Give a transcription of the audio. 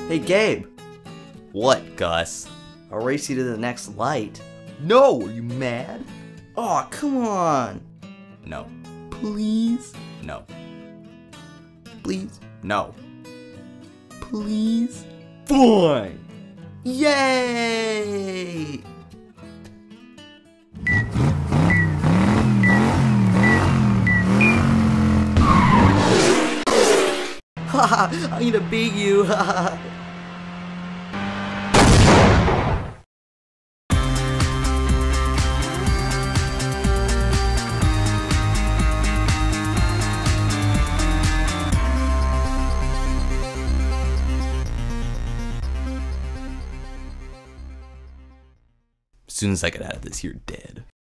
Hey, Gabe. What, Gus? I'll race you to the next light. No, are you mad? Aw, come on. No. Please? No. Please? No. Please? Fine. Yay! Haha, I'm gonna beat you. Haha. As soon as I get out of this, you're dead.